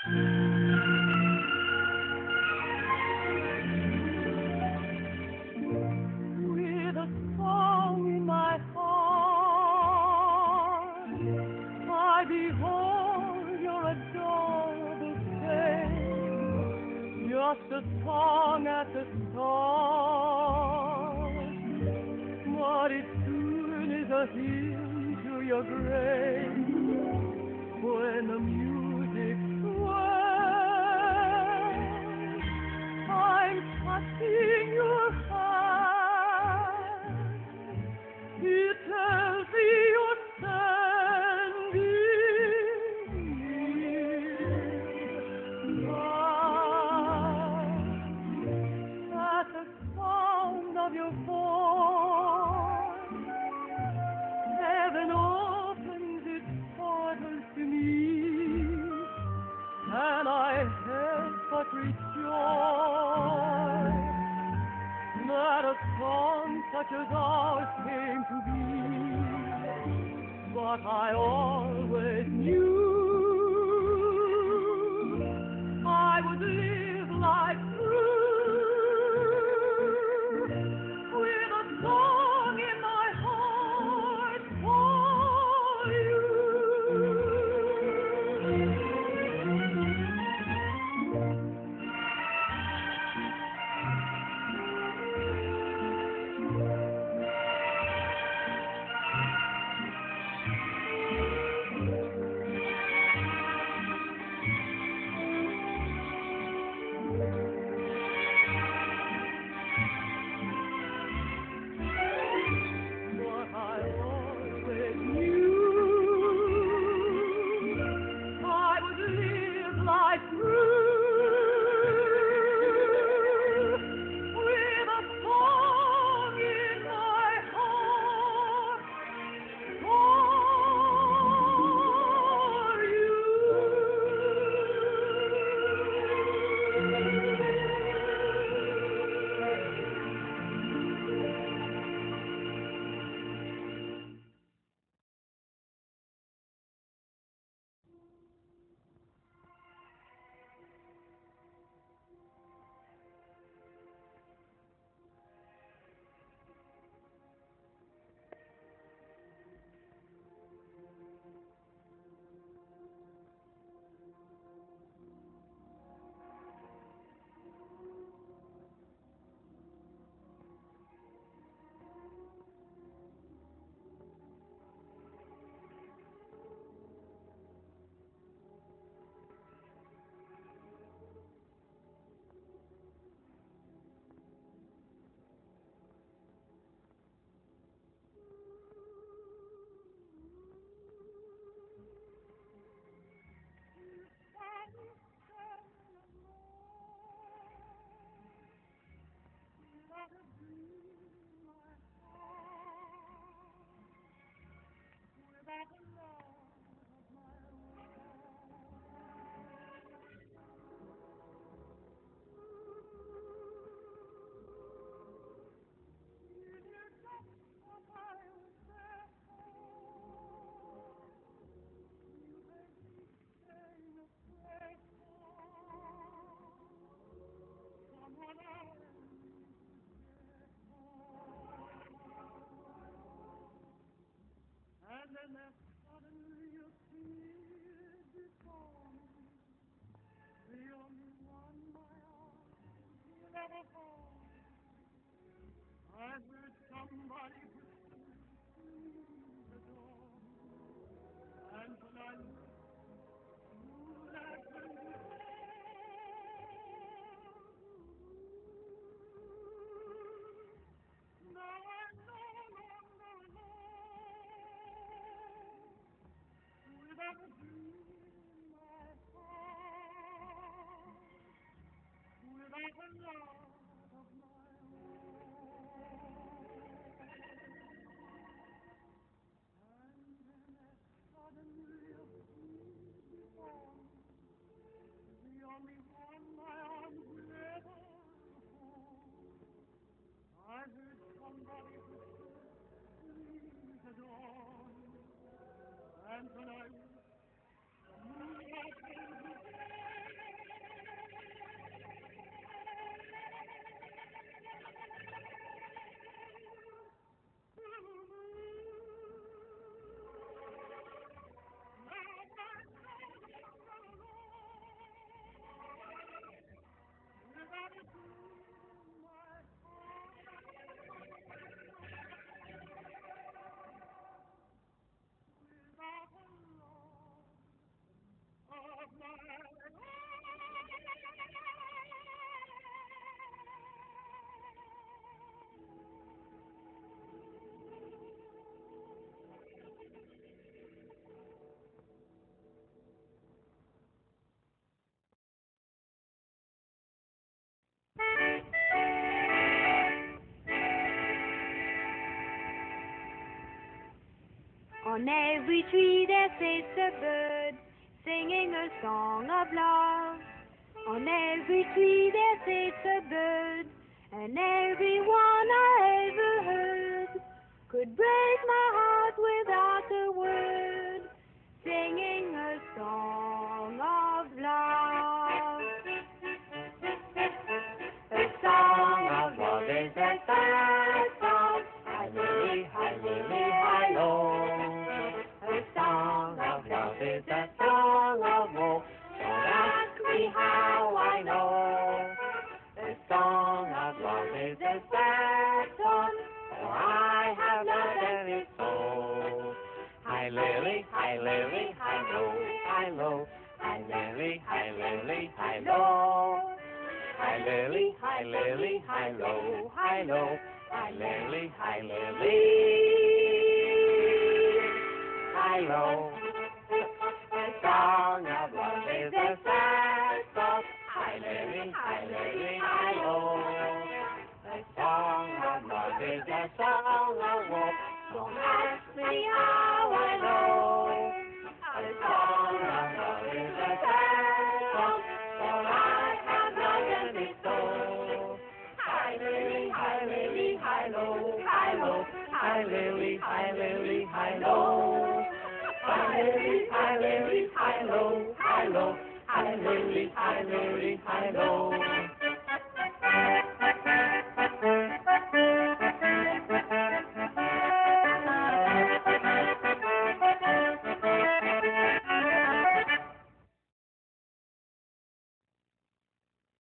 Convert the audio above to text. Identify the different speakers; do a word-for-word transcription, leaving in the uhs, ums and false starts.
Speaker 1: With a song in my heart, I behold your adorable face, just a song at the start, but it soon is a hymn to your grace. When the music swells, I'm touching your hand. It tells me you're standing near. At the sound of your voice, heaven opens its portals to me, and I can't but rejoice that a song such as ours came to be. But I always knew I would live life through with a song in my heart for you. But I always knew I would live life through with a song in my heart for you. And then there suddenly appeared before me, the only one my arms will ever hold. I heard somebody whisper through the door, and when I looked through that window, now I'm no longer alone. Without a dream in my heart, without a love of my own. And then there suddenly appeared before me, the only one my arms will ever hold. I heard somebody whisper, please adore me. And when I looked through that window,
Speaker 2: On every tree there sits a bird, singing a song of love. On every tree there sits a bird, and every one I ever heard could break my heart without a word, singing a song of love.
Speaker 1: A song of love is a sad song, hi lily, hi lily, hi lo. A song of love is a song of woe, don't ask me how I know. A song of love is a sad song, for I have loved it so. Hi lily, hi lily, hi lo, hi lo. Hi lily, hi lily, hi lo. Hi lily, hi lily, hi lo, hi lo. Hi lily, hi lily, hi lo. A song of love is a sad song. Hi lily, hi lily, hi lo. A song of love is a song of woe. Don't ask me how I know. A song of love is a sad song, for I have loved it so. Hi lily, hi lily, hi lo, hi lo. Hi lily, hi lily, hi lo. Hi lily, hi lily, hi lo, hi lo. Hi lily, hi lily, hi lo.